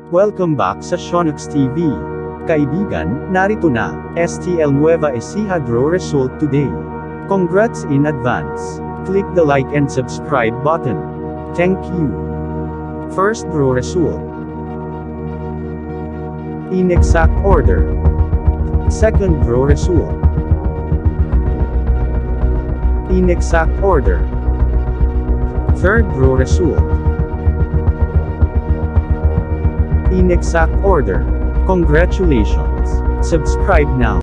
Welcome back sa Shonux TV. Kaibigan, narito na, STL Nueva Ecija draw result today. Congrats in advance. Click the like and subscribe button. Thank you. First draw result. In exact order. Second draw result. In exact order. Third draw result. In exact order. Congratulations. Subscribe now.